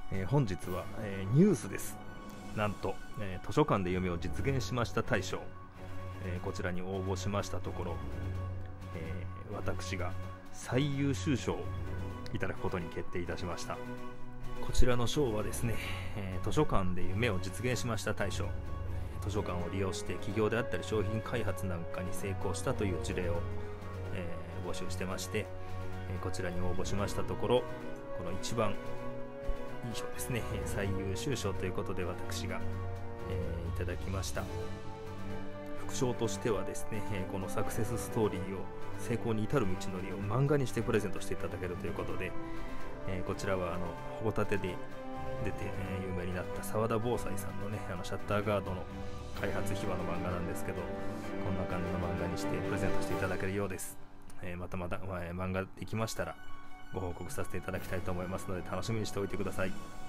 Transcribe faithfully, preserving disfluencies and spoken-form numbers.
えー、本日は、えー、ニュースです。なんと、えー、図書館で夢を実現しました大賞、えー、こちらに応募しましたところ、えー、私が最優秀賞をいただくことに決定いたしました。こちらの賞はですね、えー、図書館で夢を実現しました大賞、図書館を利用して企業であったり商品開発なんかに成功したという事例を、えー、募集してまして、えー、こちらに応募しましたところ、この一番いい賞ですね、最優秀賞ということで私が、えー、いただきました。副賞としてはですね、このサクセスストーリーを成功に至る道のりを漫画にしてプレゼントしていただけるということで、えー、こちらはあのホコタテで出て、えー、有名になった沢田防災さんのね、あのシャッターガードの開発秘話の漫画なんですけど、こんな感じの漫画にしてプレゼントしていただけるようです。えー、またまた、まあ、漫画できましたらご報告させていただきたいと思いますので楽しみにしておいてください。